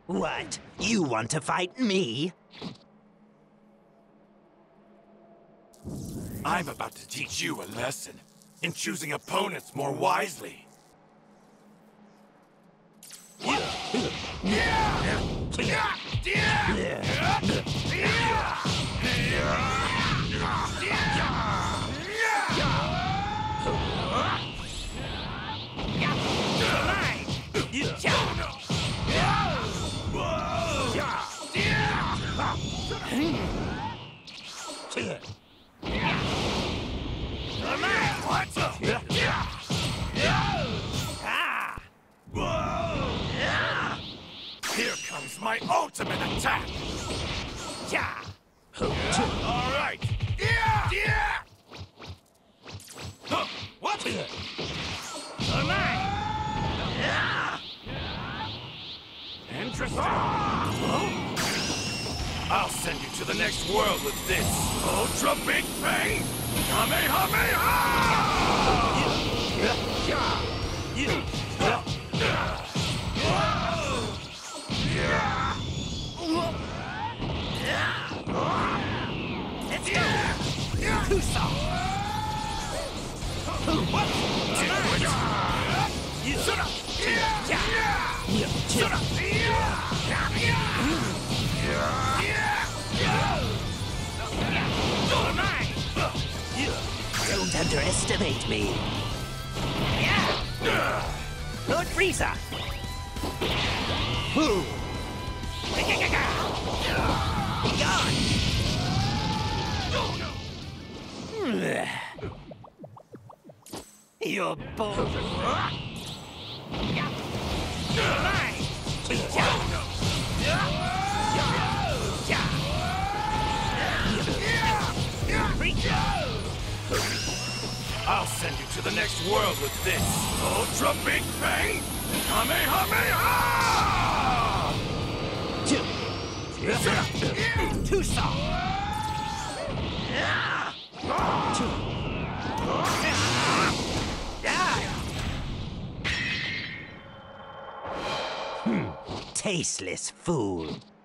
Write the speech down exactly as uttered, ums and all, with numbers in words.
What? You want to fight me? I'm about to teach you a lesson in choosing opponents more wisely. Here comes my ultimate attack! Yeah! All right! Yeah! Yeah! What? Interesting. I'll send you to the next world with this ultra big bang! Kamehameha! Let's go! Kusa! What? Don't underestimate me. Lord Frieza! Be gone! You're bold. I'll send you to the next world with this ultra big bang! Kamehameha! Too soft! Hmm. Tasteless fool.